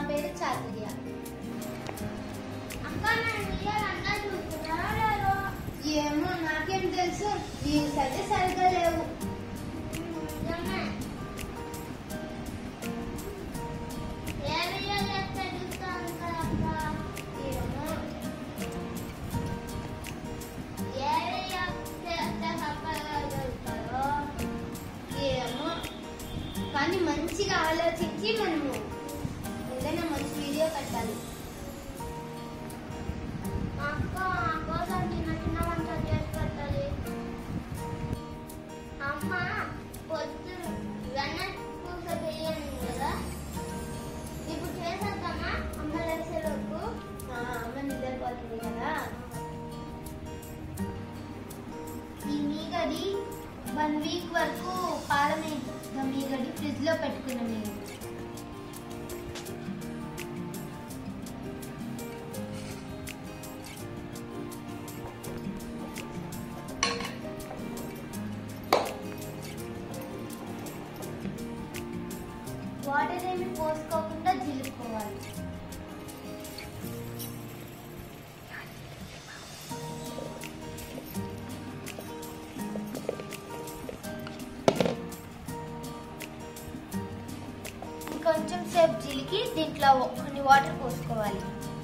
పేరు చాతుర్య. ఏమో నాకేం తెలుసు, వ్యూస్ అయితే సరిగ్గా లేవు. ఏమో కానీ మంచిగా ఆలోచించి మనము ఏదైనా మంచి వీడియో కట్టాలి. అమ్మ పొద్దు వెన్న పూస వేయండి కదా, ఇప్పుడు చేసేద్దామా? అమ్మ లేసేలోపు. అమ్మ నిద్రపోతుంది కదా. ఈ మీగడి 1 వీక్ వరకు పాల మీగడి ఫ్రిడ్జ్ లో పెట్టుకున్నాం నేను. వాటర్ ఏమి పోసుకోకుండా జిలుపుకోవాలి. కొంచెం సేపు జిలికి దీంట్లో కొన్ని వాటర్ పోసుకోవాలి.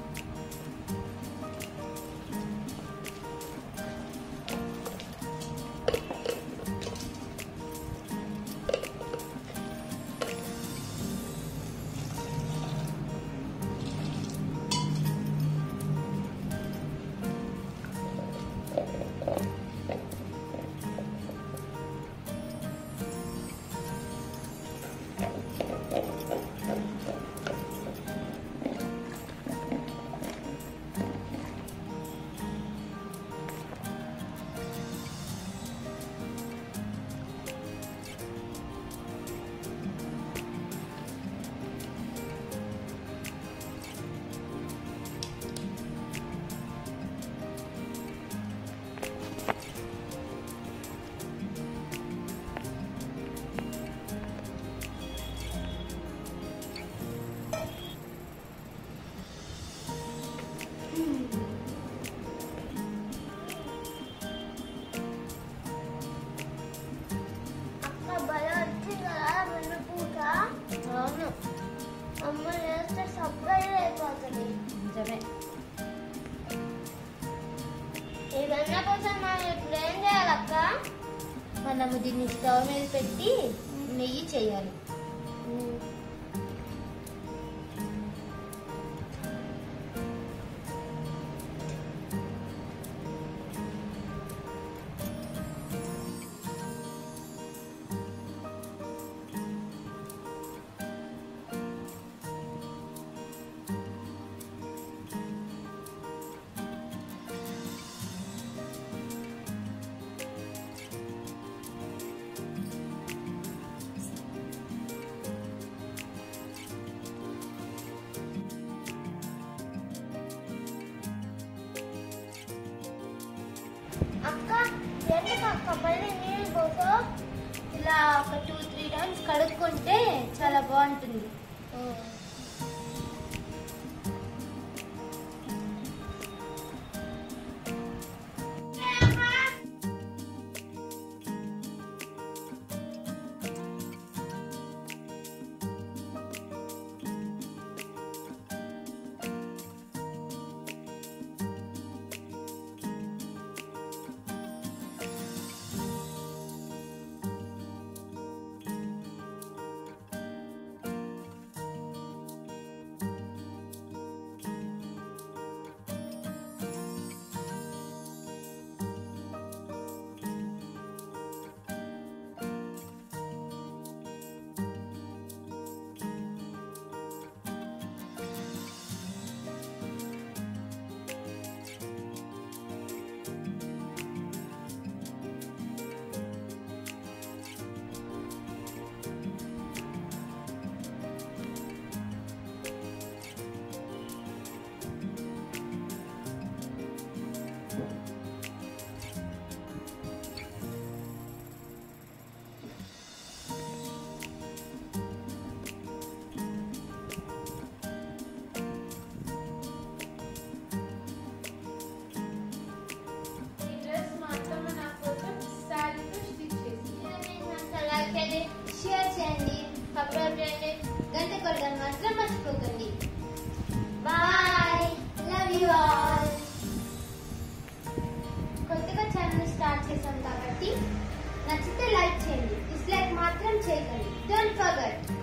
అవును, అమ్మ చేస్తే సర్ప్రైజ్ అయిపోతుంది. నిజమే. ఈ వెన్న కోసం మనం ఇప్పుడు ఏం చేయాలక్క? మనము దీన్ని స్టవ్ మీద పెట్టి నెయ్యి చేయాలి. అక్క ఎందుకు అక్క మళ్ళీ నీళ్ళు పోసో? ఇలా ఒక 2-3 టైమ్స్ కడుక్కుంటే చాలా బాగుంటుంది. Don't forget.